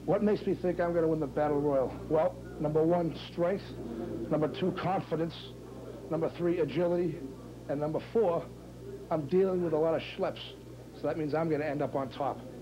What makes me think I'm going to win the Battle Royal? Well, number 1, strength. Number 2, confidence. Number 3, agility. And number 4, I'm dealing with a lot of schleps. So that means I'm going to end up on top.